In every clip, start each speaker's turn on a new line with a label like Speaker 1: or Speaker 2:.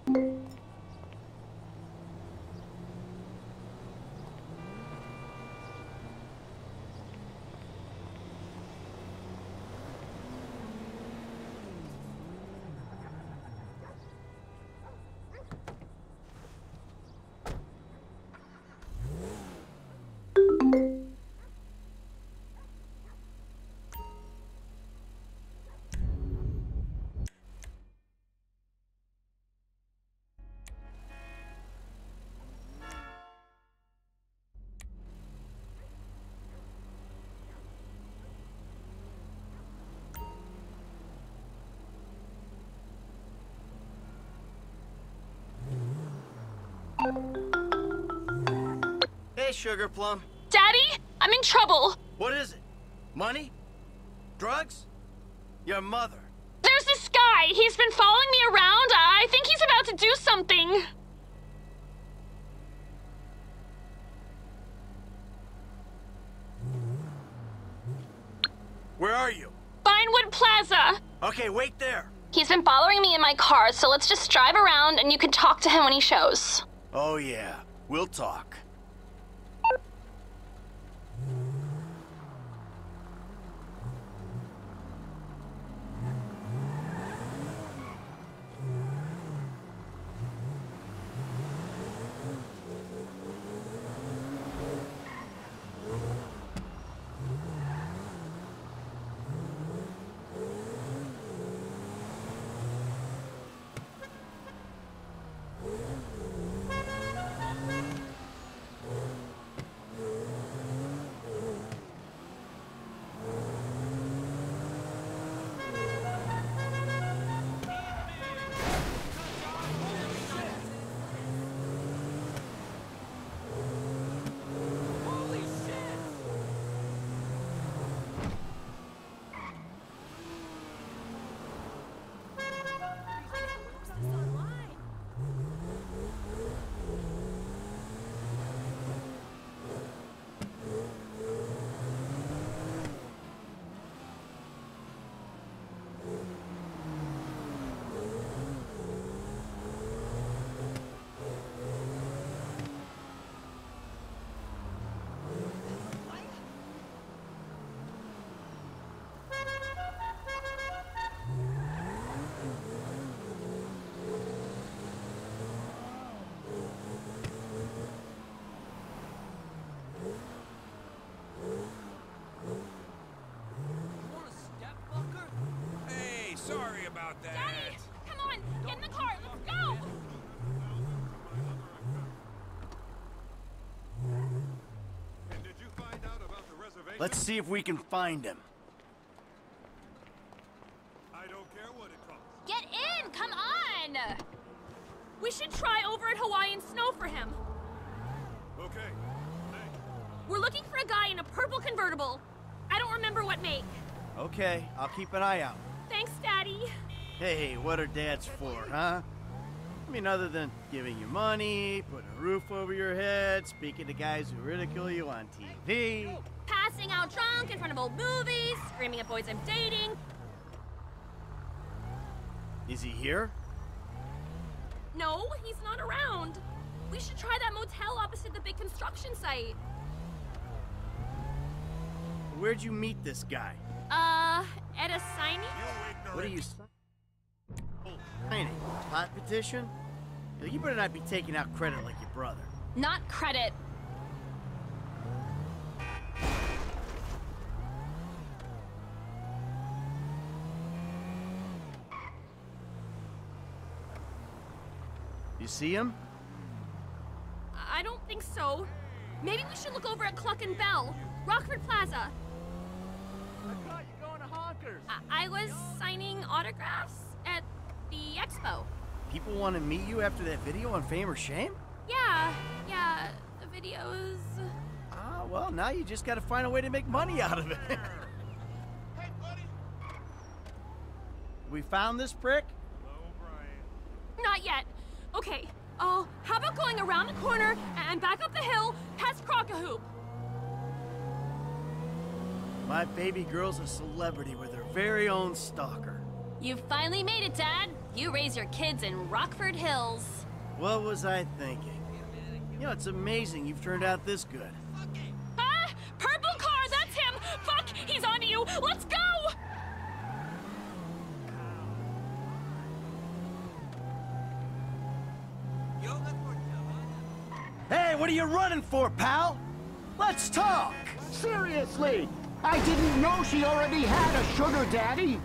Speaker 1: Hey, Sugar Plum.
Speaker 2: Daddy, I'm in trouble.
Speaker 1: What is it? Money? Drugs? Your mother.
Speaker 2: There's this guy. He's been following me around. I think he's about to do something.
Speaker 1: Where are you?
Speaker 2: Vinewood Plaza.
Speaker 1: Okay, wait there.
Speaker 2: He's been following me in my car, so let's just drive around and you can talk to him when he shows.
Speaker 1: Oh, yeah. We'll talk.
Speaker 3: Sorry about that.
Speaker 2: Daddy, come on, get in the car, let's go!
Speaker 3: And did you find out about the reservation?
Speaker 1: Let's see if we can find him.
Speaker 3: I don't care what it costs.
Speaker 2: Get in, come on! We should try over at Hawaiian Snow for him.
Speaker 3: Okay. Thanks.
Speaker 2: We're looking for a guy in a purple convertible. I don't remember what make.
Speaker 1: Okay, I'll keep an eye out.
Speaker 2: Thanks, Daddy.
Speaker 1: Hey, what are dads for, huh? I mean, other than giving you money, putting a roof over your head, speaking to guys who ridicule you on TV.
Speaker 2: Passing out drunk in front of old movies, screaming at boys I'm dating.
Speaker 1: Is he here?
Speaker 2: No, he's not around. We should try that motel opposite the big construction site.
Speaker 1: Where'd you meet this guy?
Speaker 2: At a signing?
Speaker 1: What are you signing? Pot petition? You better not be taking out credit like your brother.
Speaker 2: Not credit.
Speaker 1: You see him?
Speaker 2: I don't think so. Maybe we should look over at Cluck and Bell, Rockford Plaza.
Speaker 1: I thought you going to Honkers.
Speaker 2: I was signing autographs at the expo.
Speaker 1: People want to meet you after that video on Fame or Shame?
Speaker 2: Yeah, the videos.
Speaker 1: Ah, well, now you just got to find a way to make money out of it.
Speaker 3: Hey, buddy.
Speaker 1: We found this prick?
Speaker 3: Hello, Brian.
Speaker 2: Not yet. Okay, how about going around the corner and back up the hill past Crocahoop?
Speaker 1: My baby girl's a celebrity with her very own stalker.
Speaker 2: You finally made it, Dad. You raise your kids in Rockford Hills.
Speaker 1: What was I thinking? You know, it's amazing you've turned out this good.
Speaker 2: Ah! Purple car, that's him! Fuck! He's onto you! Let's go!
Speaker 1: Hey, what are you running for, pal? Let's talk!
Speaker 4: Seriously! I didn't know she already had a sugar daddy!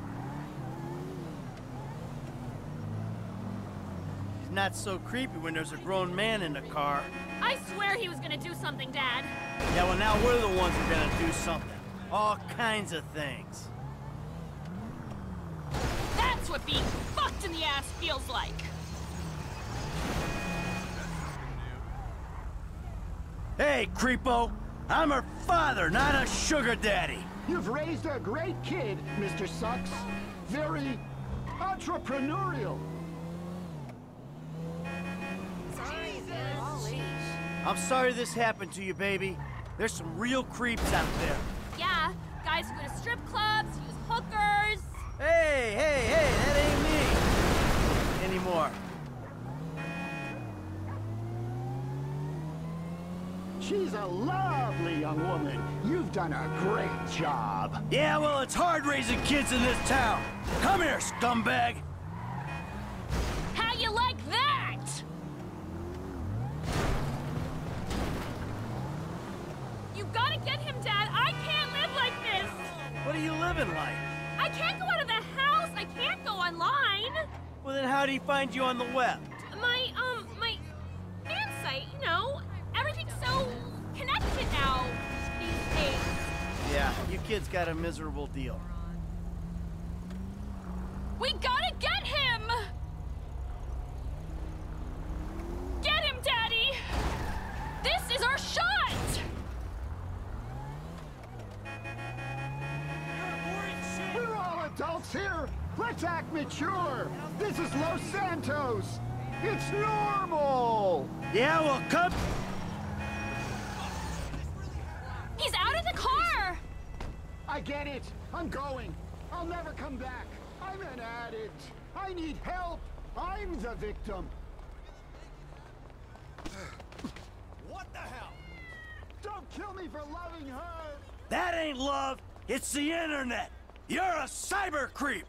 Speaker 1: He's not so creepy when there's a grown man in the car.
Speaker 2: I swear he was gonna do something, Dad.
Speaker 1: Yeah, well now we're the ones who are gonna do something. All kinds of things.
Speaker 2: That's what being fucked in the ass feels like.
Speaker 1: Hey, creepo! I'm her father, not a sugar daddy!
Speaker 4: You've raised a great kid, Mr. Sucks. Very entrepreneurial.
Speaker 1: I'm sorry this happened to you, baby. There's some real creeps out there.
Speaker 2: Yeah, guys who go to strip clubs, use hookers.
Speaker 1: Hey, that ain't me! Anymore.
Speaker 4: She's a lovely young woman. You've done a great job.
Speaker 1: Yeah, well, it's hard raising kids in this town. Come here, scumbag!
Speaker 2: How you like that? You gotta get him, Dad. I can't live like this.
Speaker 1: What are you living like?
Speaker 2: I can't go out of the house. I can't go online.
Speaker 1: Well, then how do he find you on the web?
Speaker 2: My fan site, you know. Everything's so connected now these days.
Speaker 1: Yeah, you kids got a miserable deal.
Speaker 2: We gotta get him! Get him, Daddy! This is our shot!
Speaker 4: We're all adults here. Let's act mature. This is Los Santos. It's normal.
Speaker 1: Yeah, well, come...
Speaker 2: He's out of the car!
Speaker 4: I get it. I'm going. I'll never come back. I'm an addict. I need help. I'm the victim.
Speaker 3: What the hell?
Speaker 4: Don't kill me for loving her.
Speaker 1: That ain't love, it's the internet! You're a cyber creep!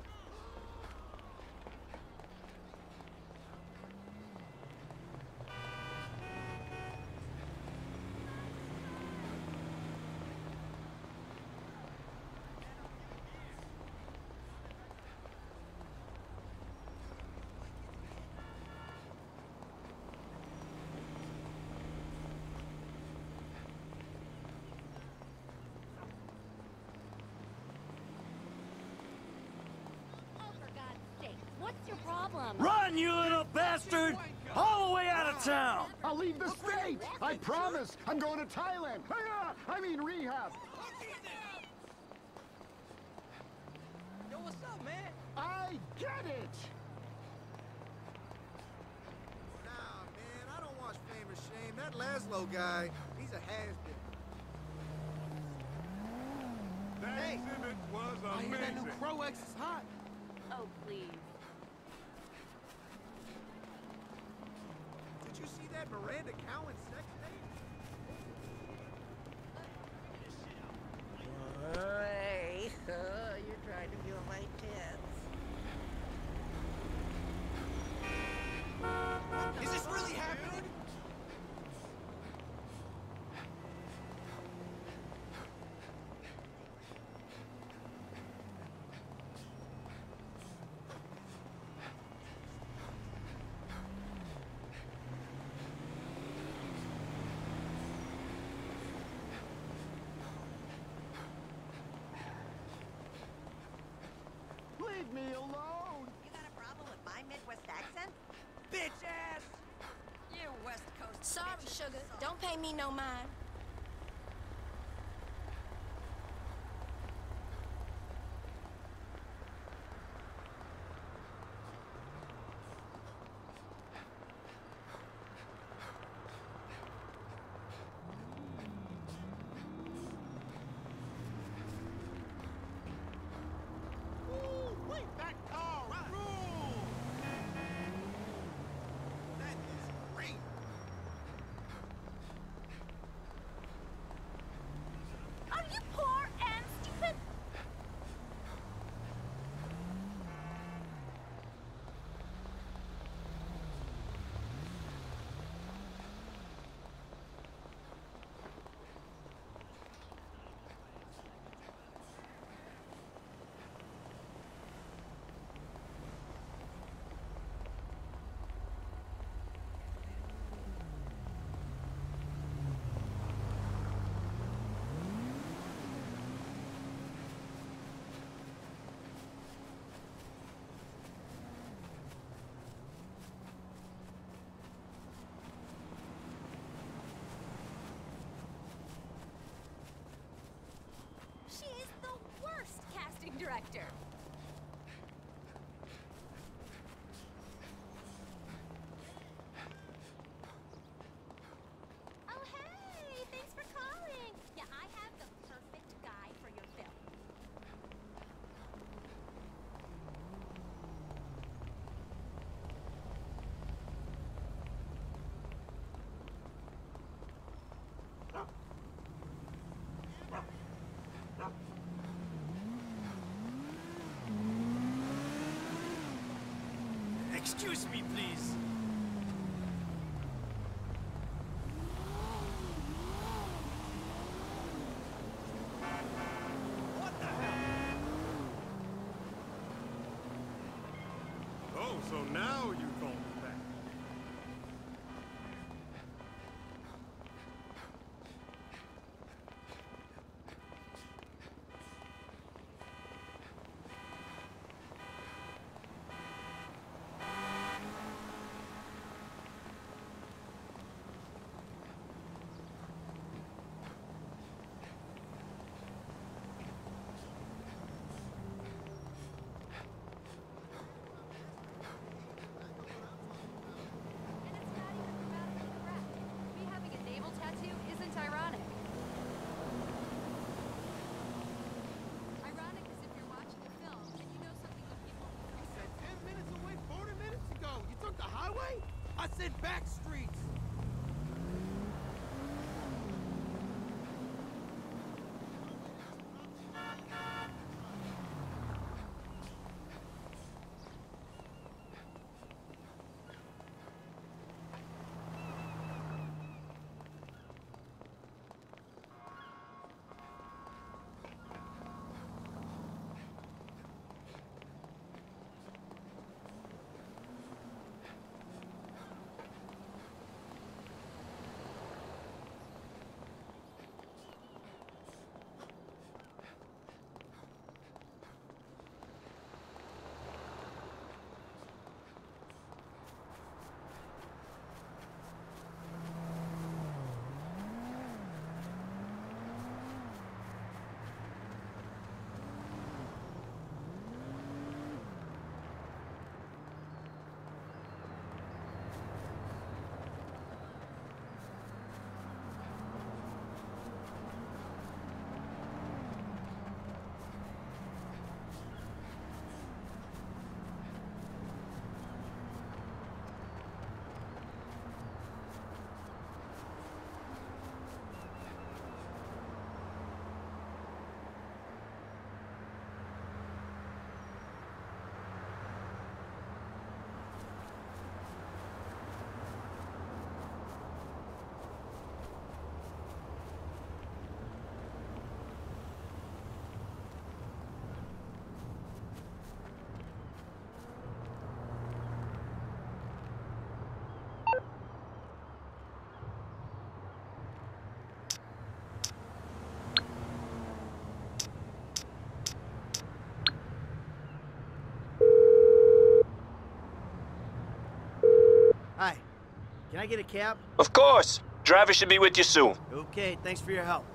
Speaker 2: What's your problem?
Speaker 1: Run, you little bastard! All the way out of town!
Speaker 4: I'll leave the state. I promise. I'm going to Thailand. I mean rehab.
Speaker 5: Yo, what's up, man?
Speaker 4: I get it.
Speaker 6: Nah, man, I don't watch Fame or Shame. That Laszlo guy, he's a has-been.
Speaker 3: That
Speaker 6: Hey.
Speaker 3: exhibit was
Speaker 6: I hear that new
Speaker 3: amazing.
Speaker 6: Pro X is hot.
Speaker 2: Oh, please.
Speaker 6: Did you see that Miranda Cowan sex tape?
Speaker 5: Hey, you're trying to feel my tits.
Speaker 6: Is this really happening?
Speaker 4: Leave me alone.
Speaker 7: You got a problem with my Midwest accent?
Speaker 5: Bitch ass!
Speaker 7: You West Coast.
Speaker 8: Sorry,
Speaker 7: bitches.
Speaker 8: sugar. Don't pay me no mind.
Speaker 3: Wait, that car rules!
Speaker 2: director. Oh, hey! Thanks for calling. Yeah, I have the perfect guy for your film.
Speaker 1: Excuse me, please.
Speaker 3: What the hell? Oh, so now you call me back.
Speaker 2: And it's not even grammatically correct. Me having a navel tattoo isn't ironic. Ironic is if you're watching a film and you know something that people
Speaker 6: You said 10 minutes away 40 minutes ago. You took the highway? I said back streets.
Speaker 1: Hi. Can I get a cab?
Speaker 9: Of course. Driver should be with you soon.
Speaker 1: Okay, thanks for your help.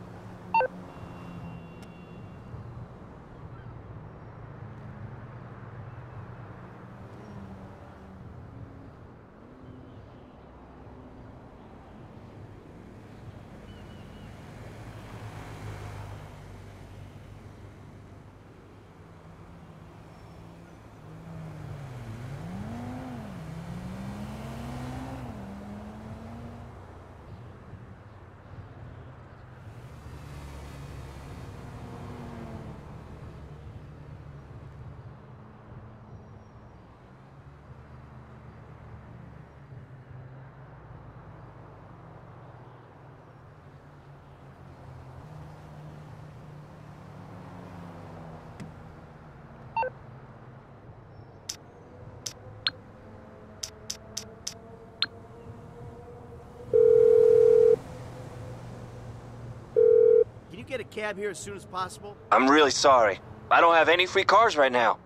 Speaker 1: Can you get a cab here as soon as possible?
Speaker 9: I'm really sorry. I don't have any free cars right now.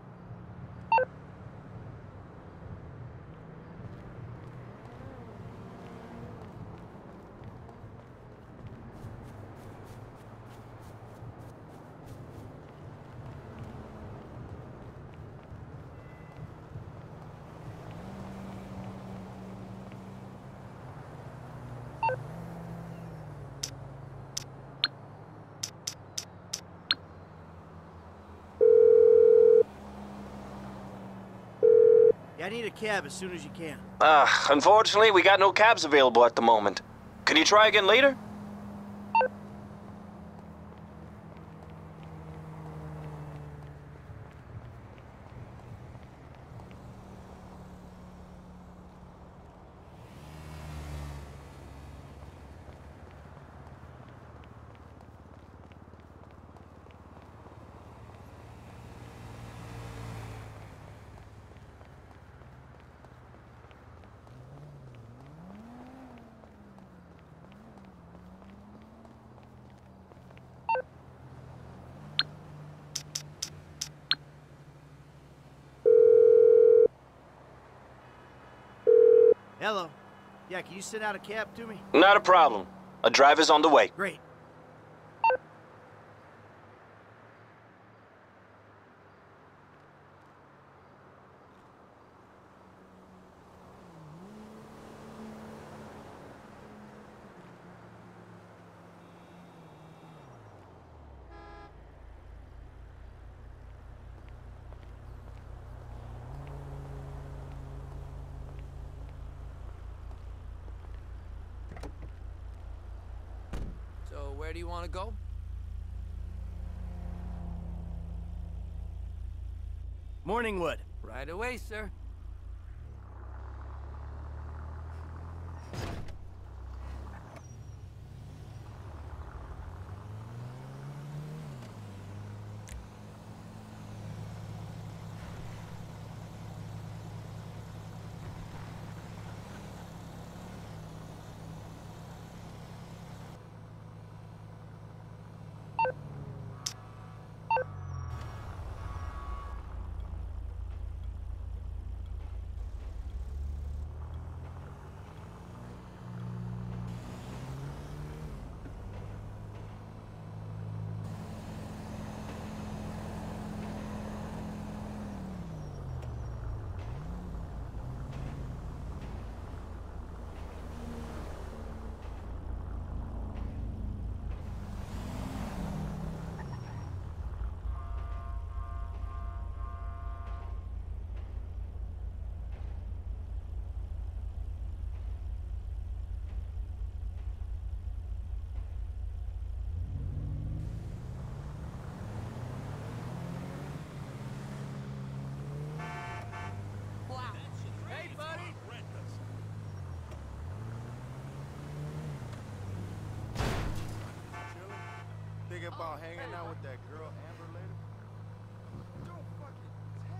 Speaker 1: I need a cab as soon as you can.
Speaker 9: Unfortunately, we got no cabs available at the moment. Can you try again later?
Speaker 1: Hello. Yeah, can you send out a cab to me?
Speaker 9: Not a problem. A driver's on the way.
Speaker 1: Great.
Speaker 10: So, where do you want to go?
Speaker 1: Morningwood.
Speaker 10: Right away, sir. Hey, buddy!
Speaker 6: Think about hanging out with that girl Amber later? Don't fucking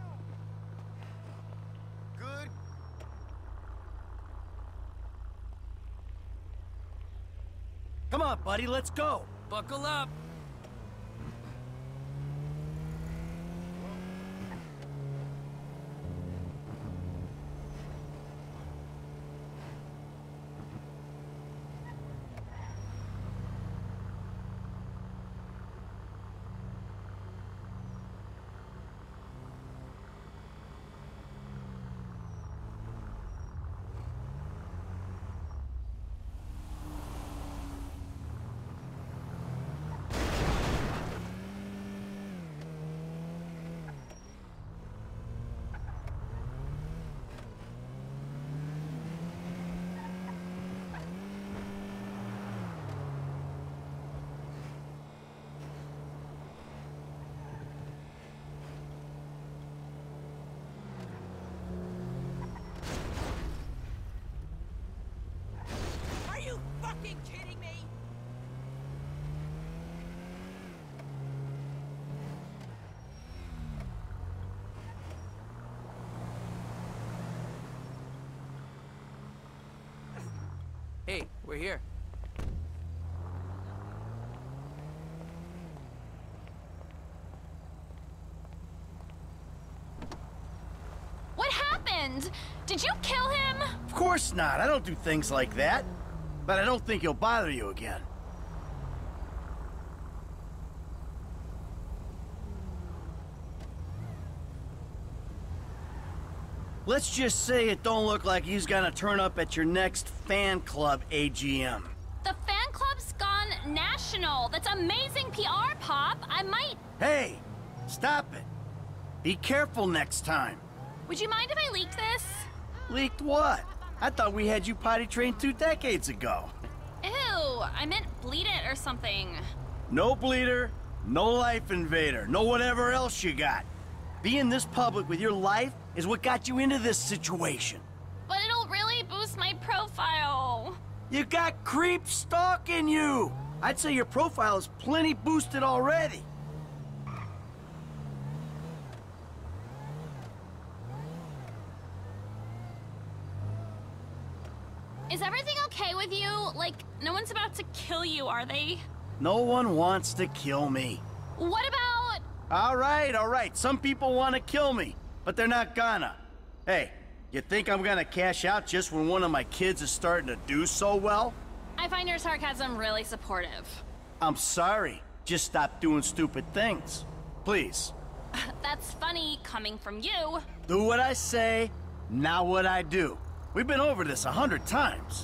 Speaker 6: tell me. Good?
Speaker 1: Come on, buddy, let's go.
Speaker 10: Buckle up!
Speaker 7: Are you fucking kidding me?
Speaker 10: Hey, we're here.
Speaker 2: What happened? Did you kill him?
Speaker 1: Of course not. I don't do things like that. But I don't think he'll bother you again. Let's just say it don't look like he's gonna turn up at your next fan club AGM.
Speaker 2: The fan club's gone national. That's amazing PR, Pop. I might...
Speaker 1: Hey, stop it. Be careful next time.
Speaker 2: Would you mind if I leaked this?
Speaker 1: Leaked what? I thought we had you potty trained 2 decades ago.
Speaker 2: Ew, I meant bleed it or something.
Speaker 1: No bleeder, no life invader, no whatever else you got. Being this public with your life is what got you into this situation.
Speaker 2: But it'll really boost my profile.
Speaker 1: You got creeps stalking you. I'd say your profile is plenty boosted already.
Speaker 2: Is everything okay with you? Like, no one's about to kill you, are they?
Speaker 1: No one wants to kill me.
Speaker 2: What about...
Speaker 1: All right. Some people want to kill me, but they're not gonna. Hey, you think I'm gonna cash out just when one of my kids is starting to do so well?
Speaker 2: I find your sarcasm really supportive.
Speaker 1: I'm sorry. Just stop doing stupid things. Please.
Speaker 2: That's funny coming from you.
Speaker 1: Do what I say, not what I do. We've been over this 100 times.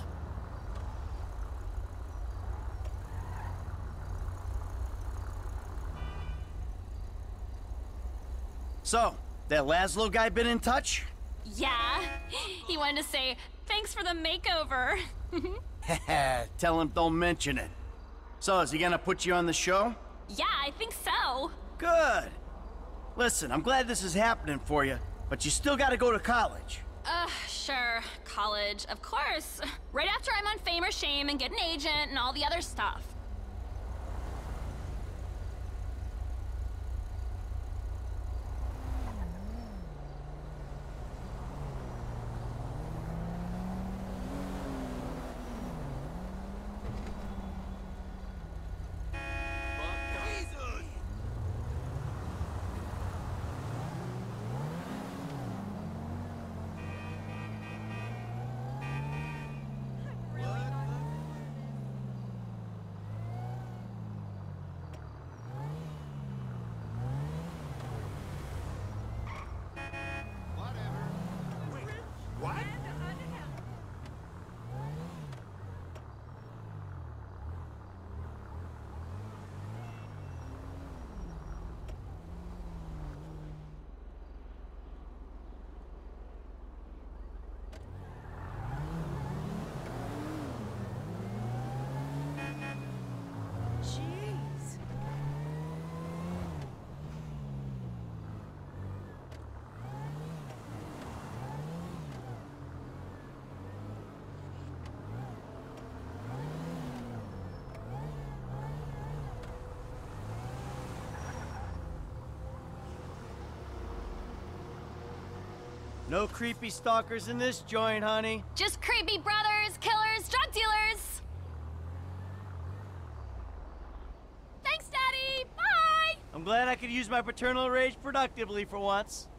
Speaker 1: So, that Laszlo guy been in touch?
Speaker 2: Yeah, he wanted to say, thanks for the makeover.
Speaker 1: Tell him don't mention it. So, is he gonna put you on the show?
Speaker 2: Yeah, I think so.
Speaker 1: Good. Listen, I'm glad this is happening for you, but you still gotta go to college.
Speaker 2: Sure. College, of course. Right after I'm on Fame or Shame and get an agent and all the other stuff.
Speaker 1: No creepy stalkers in this joint, honey.
Speaker 2: Just creepy brothers, killers, drug dealers. Thanks, Daddy. Bye.
Speaker 1: I'm glad I could use my paternal rage productively for once.